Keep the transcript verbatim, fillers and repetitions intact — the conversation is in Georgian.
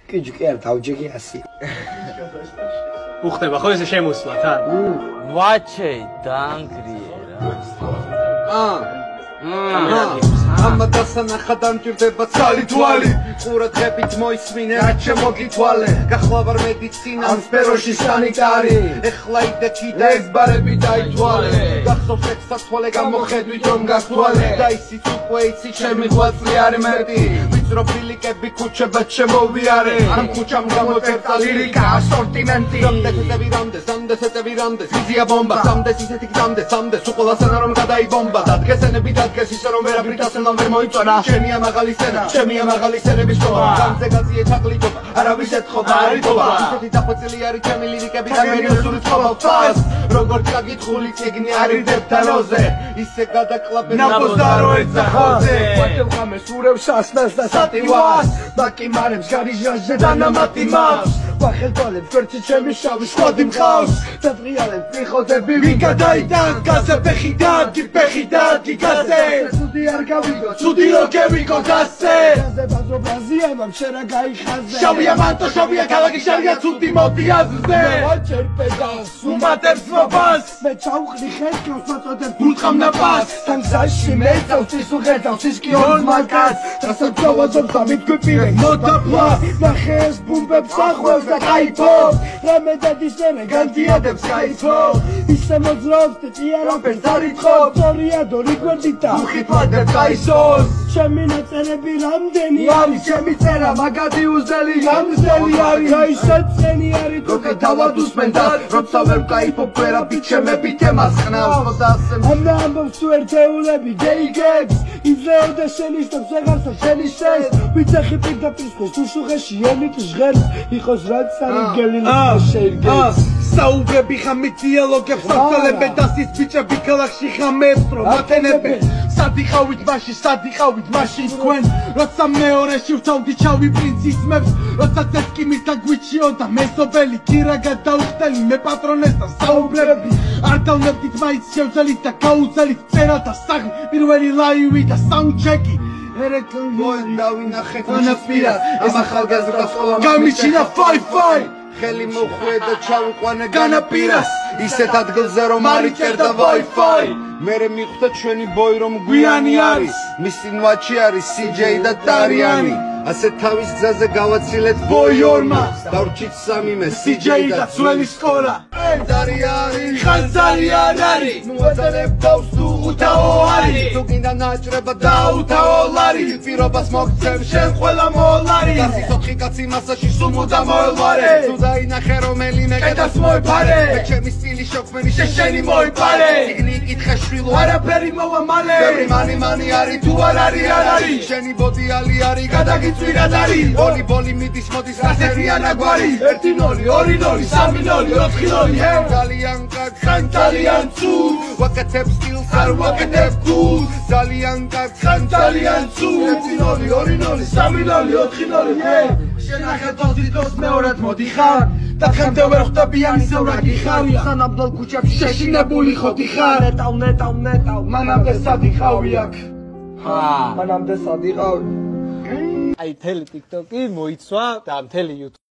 კიჯი კი არ თავჯეკი ასი. უხდება ხო ესე შემოსვლა თან? ვაჩე დაანგრიერა. აა ამა დასანახა დამჭირდება ცალი თვალი ყურადღებით მოისმინე რაც შემოგითვალე გახლავარ მედიცინა ან სფეროში სანიტარი ეხლა იდე კიდე ეს ბარები დაითვალე გახსოვს ეს სათვალე გამოხედვით რომ გაქვალე და ისიც უკვე იცი ჩემი ღვაწლი არის მეტი ვიწრო ფილიკები ქუჩებად შემოვიარე ამ ქუჩამ გამოწერტა ლირიკა ასორტიმენტი რამდენი წები რამდენ რამდენ წები რამდენ ვიზია ბომბა რამდენ ისეთი გამდე რამდენ უყოლასანა რომ გადაიბომბა დადგესენები დადგეს ისე რომ ვერაფრით ასენა ვერ მოიწონა ჩემია მაღალი სცენა ჩემია მაღალი სცენების შოვა გამზე გაზიე ჩაკლიტობა არავის ეთხოვა არიტობა ისეთი დახვეწილი არის ჩემი ლირიკები და მერიოსური წყობა ფას როგორც გაგითხული წიგნი არის დებთანოზე ისე გადაკლაპე ნაბოზარო ეცახოზე ვატევხამეს ურევს ასნას და სატივას დაკიმარებს გარიჟაზე დანამატი მაქვს ვახელთვალებს ვერცი ჩემი შავი სკოდი მყავს დატრიალებს მიხოდები ვინ გადაიდან გაზე ფეხი დადგი ფეხი დადგი გაზე ცუდი არ გავიგო ცუდი რო გევიგო გაზე გაზე ბაზრობაზია მამ შერა გაიხაზე შავია მანტო შავია ქალაქი შავია ცუდი მოდი აზზე ვაჩერ პედალს უმატებს მობას მე ჩავხდი ხელს მაწოდებ გულყამ ნაპას თან გზაში მეწავს ის უღედავს ის კი ორ მაგას დასაჯავაზობ დამიტგვიპირე მოდაფლა ნახეს ბუმბებს ახვალ და кайფობ რამე დადისერე განძიადებს кайფობ ისე მოძრაობს და ჭიარობენ დარიცხობ სწორია დორი გვერდითა უხიფადებ კაისოს ჩემი ნაწერები რამდენი არის ჩემი წერა მაგადი უზელი გამზელი არის რაისაც წენი არის თქო დავადუსმენ და როცა ვერ кайფობ ვერა ბიჩემები თემას ხნავს და ასე ამა ამბობს თუ ერთეულები გეიგებს იზეოდა შენიშნებს ვეღარსა შენიშნეს ვიძახი პირდაპირ ხოს უშუღეში ელით ჟღერს იყოს რაც არის გელილი შეირგებს საუბრები ხამი დიალოგებს საფრთხელებენ და ის ბიჭები ქალაქში ხამებს რომ ათენებენ სადიხავით მაშინ სადიხავით მაშინ თქვენ როცა მეორეში ვთავდი ჩავი პრინცისმებს როცა წესკიმის გაგვიჩიო და მეზობელი კირა გადაუხდელი მე პატრონესთან საუბრები არ დავნებდით მაინც შევძელით და გაუძელით წერა და საღი პირველი ლაივი და საუნდჩეკი ერეკონ დავინახეთ მონაპირა ამ ახალგაზრდას ყოლა გამიჩინა ფაი ფაი ხელი მოხვედა ჩავიყვანე განაპირას ისეთ ადგილზე რომ არ იჭერდა ვაი-ფაი მერე მიხვდა ჩვენი ბოი რომ გვიანი არის მისი ნვაჩი არის სიჯეი და ტარიანი ასე თავის გზაზე გავაცილეთ ბოი ორმა დავრჩით სამიმე სიჯეი და ძველი სკოლა დარიანი ხანძარიან არის ნუ აწერებ თავს თუ უთაო არის თუ გინდა ნაჭრება დაუთაო ლარი პირობას მოგცემ შენ ყველა მოლარი გასიცოცხი კაცი მასაში სუმუდა მოელვარე თუ დაინახე რომელიმე კეთას მოიფარე მე ჩემი სტილი შოქმენი შეშენი მოიფარე ციგნი იკითხე შვილო არაფერი მოვა მალე ბევრი მანი მანი არის თუ არ არის არ არის შენი ბოდი ალი არის გადაგიწვირად არის ბოლი ბოლი მიდის მოდის გასერია ნაგვარი ერთი ნოლი ორი ნოლი სამი ნოლი ოთხი ნოლი ძალიან კაცხან ძალიან ცუდ ვაკეთებ სტილს არ ვაკეთებ გულ ძალიან კაცხან ძალიან ცუდ ერთი ნოლი ორი ნოლი სამი ნოლი ოთხი ნოლი შენახე თოთითოს მეორად მოდიხარ და ხემდე ვერ ხვდები ამისევ რა გიხარია სანამდელ ქუჩებში შეშინებული ხოდიხარ ნეტავ ნეტავ ნეტავ მანამდე სადიხავი აქ ჰა მანამდე სადიყავი აი მთელი TikTok-ი მოიცვა და მთელი YouTube